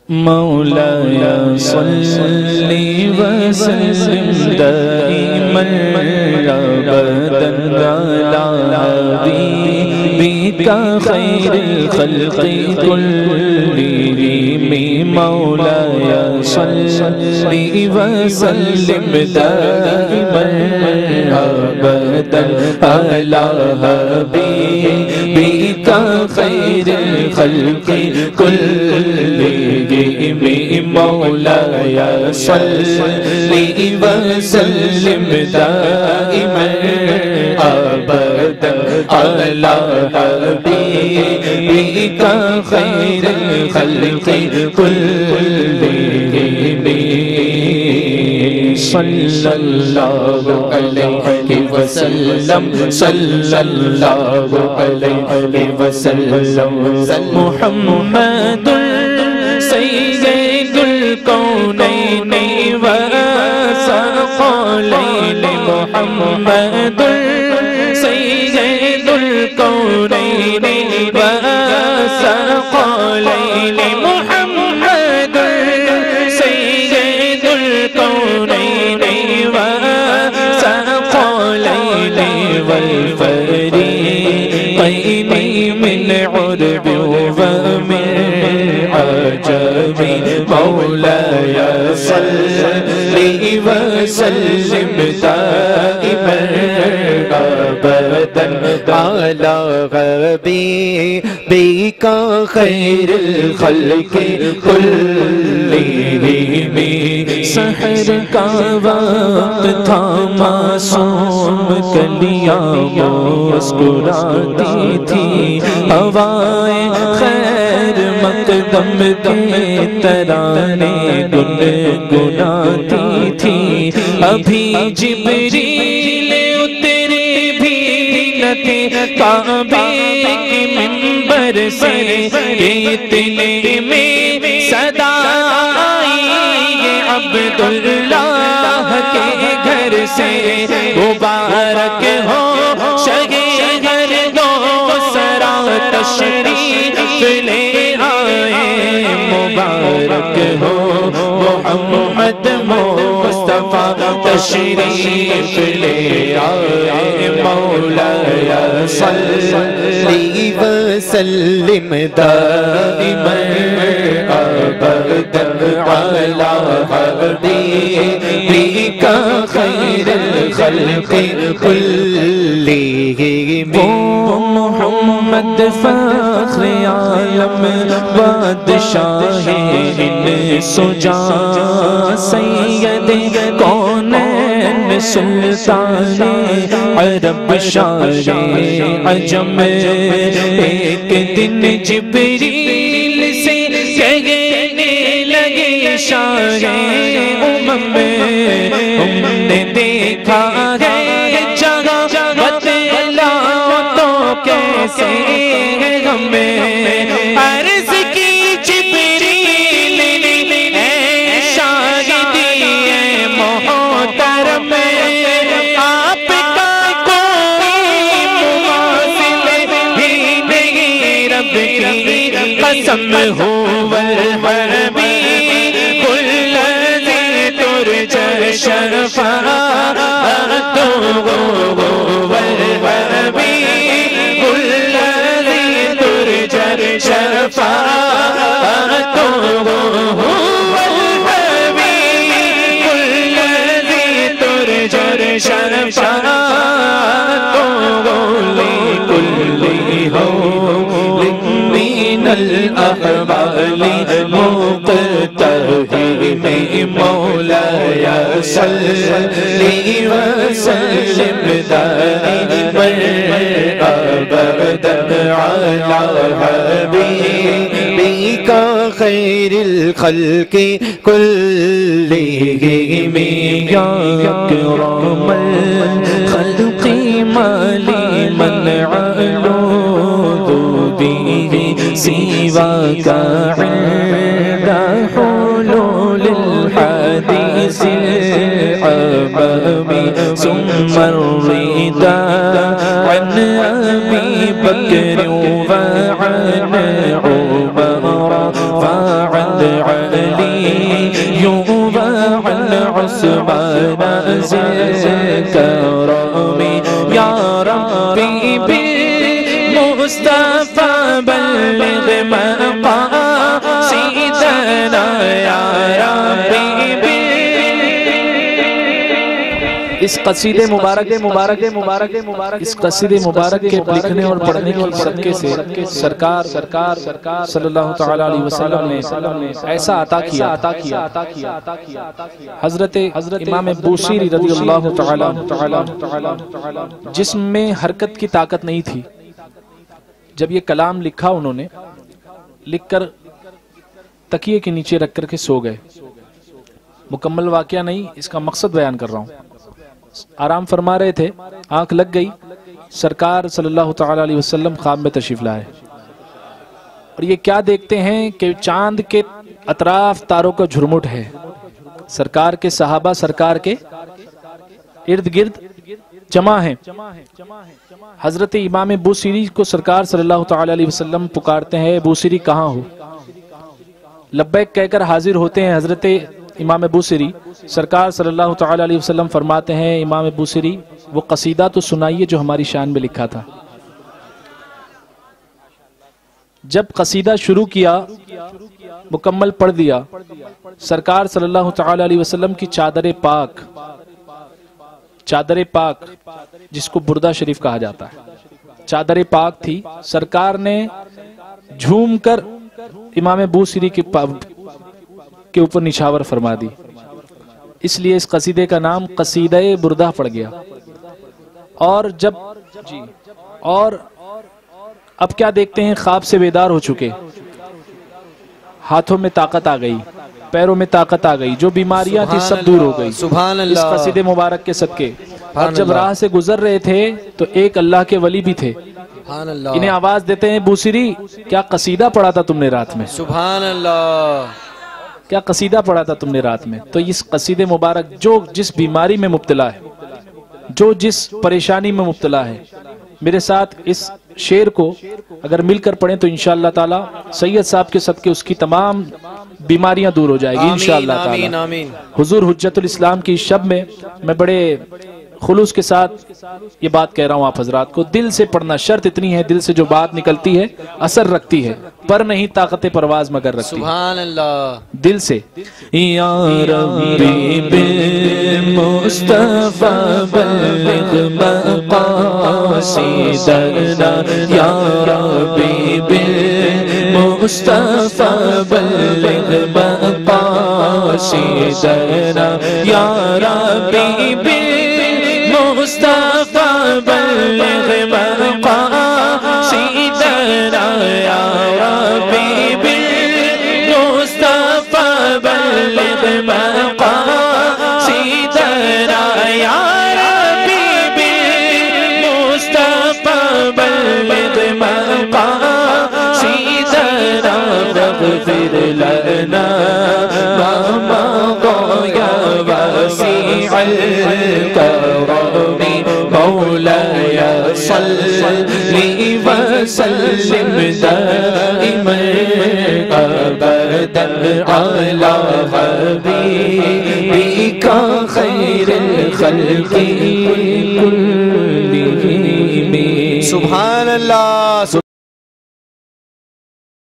مولاي صل وسلم دائما أبدا على حبيبك خير الخلق كلهم مولاي صل وسلم دائما أبدا على حبيبك خير الخلق كلهم مولاي صل وسلم دائما أبدا على حبيبك خير الخلق كلهم صلى الله عليه وسلم صلى الله عليه وسلم محمد سيد الكونين والثقلين محمد سيد الكونين والثقلين محمد سيد الكونين والثقلين والفريقين من عرب ومن عجب مولاي صل وسلم دائما أبدا على حبيبك خير الخلق كلهم سحر کا وقت تھا معصوم کلیاں مسکراتی تھی ہوائیں خیر مقدم کے ترانے گنگناتی تھی ابھی جبریل اترے بھی نہ تھے کعبے کے منبر سے اتنے میں صدا آئی عبداللہ کے گھر سے مبارک ہو شگے گھر دو سرا تشریف لے آئے مبارک ہو محمد مصطفیٰ تشریف لے آئے مولاي صل وسلم دائما أبدا على حبيبك خير الخلق كلهم محمد فخر عالم بادشاہ سجا سید کونین سلطان عرب شاہ عجم ایک دن جبریل سے کہنے لگے شاہ امم ہم نے دیکھا ہے جگہ بتلاؤ تو کیسے ہمیں عرض کی جبریل نے شاہدی ہے محترم آپ کا کوئی مماثل ہی نہیں رب کی قسم ہو والحربی الذی ترجى شفاعته والحربی الذي ترجى شفاعته والحبيب الذي ترجى شفاعته لكل هول من الأحوال مقتحم مولاي صل وسلم دائما أبدا على حبيبك خير الخلق كلهم يا أكرم الخلق ما لي من علوذ به سواك عند حلول الحديث العمام ثم الرداء عن أبي بكر وعن عمر وعن علي وعن عثمان ذي الكرم يا ربي بالمصطفى بلغ مقاصدنا يا ربي اس قصیدے مبارک اس قصیدے مبارک کے لکھنے اور پڑھنے کے صدقے سے سرکار صلی اللہ تعالی علیہ وسلم نے ایسا عطا کیا حضرت امام بوصیری رضی اللہ تعالی جسم میں حرکت کی طاقت نہیں تھی. جب یہ کلام لکھا انہوں نے لکھ کر تکیے کے نیچے رکھ کر کے سو گئے. مکمل واقعہ نہیں، اس کا مقصد بیان کر رہا ہوں. آرام فرما رہے تھے، آنکھ لگ گئی، سرکار صلی اللہ تعالی علیہ وسلم خواب میں تشریف لائے اور یہ کیا دیکھتے ہیں کہ چاند کے اطراف تاروں کا جھرمٹ ہے. سرکار کے صحابہ سرکار کے ارد گرد جمع ہیں. حضرت امام بوصیری کو سرکار صلی اللہ تعالی علیہ وسلم پکارتے ہیں، بوصیری کہاں ہو؟ لبیک کہہ کر حاضر ہوتے ہیں حضرت امام بوصیری. سرکار صلی اللہ تعالی علیہ وسلم فرماتے ہیں، امام بوصیری وہ قصیدہ تو سنائیے جو ہماری شان میں لکھا تھا. جب قصیدہ شروع کیا، مکمل پڑھ دیا، سرکار صلی اللہ تعالی علیہ وسلم کی چادر پاک جس کو بردہ شریف کہا جاتا ہے، چادر پاک تھی. سرکار نے جھوم کر امام بوصیری کے اوپر نچھاور فرما دی. اس لیے اس قصیدے کا نام قصیدہ بردہ پڑ گیا. اور اب کیا دیکھتے ہیں، خواب سے بیدار ہو چکے، ہاتھوں میں طاقت آ گئی، پیروں میں طاقت آ گئی، جو بیماریاں تھی سب دور ہو گئی اس قصیدے مبارک کے صدقے. اور جب راہ سے گزر رہے تھے تو ایک اللہ کے ولی بھی تھے، انہیں آواز دیتے ہیں، بوصیری کیا قصیدہ پڑھا تھا تم نے رات میں؟ سبحان اللہ، کیا قصیدہ پڑھا تھا تم نے رات میں؟ تو اس قصیدے مبارک جو جس بیماری میں مبتلا ہے، جو جس پریشانی میں مبتلا ہے، میرے ساتھ اس شعر کو اگر مل کر پڑھیں تو انشاءاللہ تعالی سید صاحب کے صدقے اس کی تمام بیماریاں دور ہو جائے گی انشاءاللہ تعالی. حضور حجت الاسلام کی شب میں میں بڑے خلوص کے ساتھ یہ بات کہہ رہا ہوں آپ حضرات کو، دل سے پڑھنا. شرط اتنی ہے، دل سے جو بات نکلتی ہے اثر رکھتی ہے، پر نہیں طاقت پرواز مگر رکھتی. سبحان اللہ. دل سے یا ربی بالمصطفیٰ بلغ مقاصدنا یا ربی بالمصطفیٰ بلغ مقاصدنا یا ربی مصطفیٰ بلغ مقاصدنا یا ربی بالمصطفیٰ بلغ مقاصدنا یا ربی بالمصطفیٰ بلغ مقاصدنا واغفر لنا ما مضى یا واسع الكرم مولاي صل وسلم دائما ابدا على حبيبك خير الخلق كلهم. سبحان اللہ.